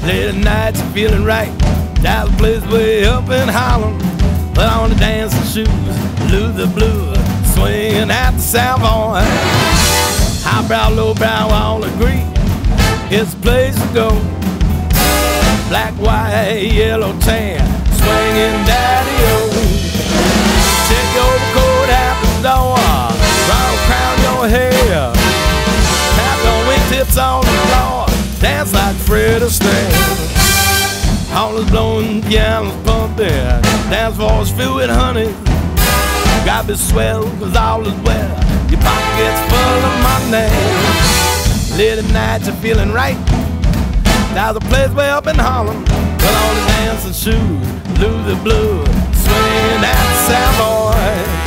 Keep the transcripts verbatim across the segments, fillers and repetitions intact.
Late at night, you're feeling right. That's the place way up in Harlem. Put on the dancing shoes, lose the blues, swinging at the Savoy. Highbrow, lowbrow, all agree it's the place to go. Black, white, yellow, tan, swinging daddy-o. Take your overcoat out the door, round crown your hair, tap your wingtips on the floor, dance like Fred Astaire. All is blowing, piano's pumping, dance floor's filled with honey. Gotta be swell, cause all is well, your pocket's full of money. Late at night, you're feeling right. There's a place way up in Harlem. Put on the dancing shoes, lose the blues, swinging at the Savoy.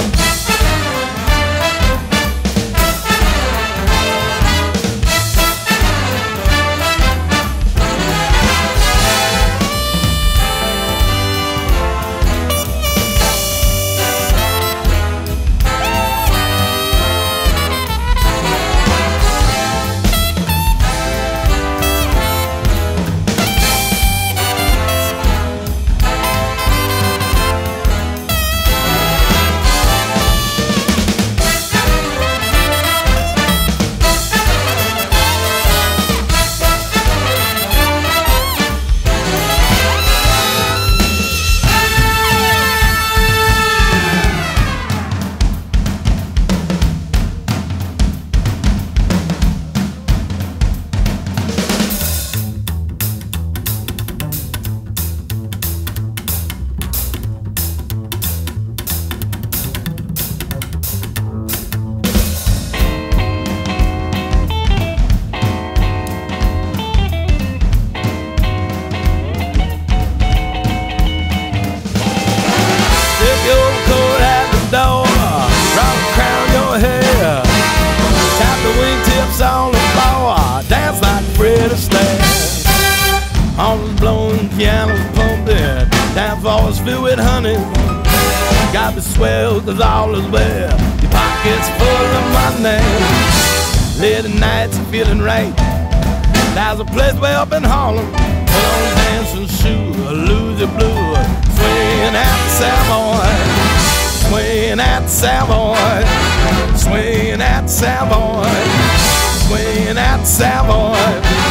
On the floor, dance like Fred Astaire. All is blowing, piano's pumping, dance floor's filled with honey. Gotta be swell, cause all is well, your pocket's full of money. Late at night, you're feeling right. There's a place way up in Harlem. Put on the dancing shoes, lose your blues, swinging at the Savoy. Swinging at the Savoy. Swinging at the Savoy. Swingin' at the Savoy.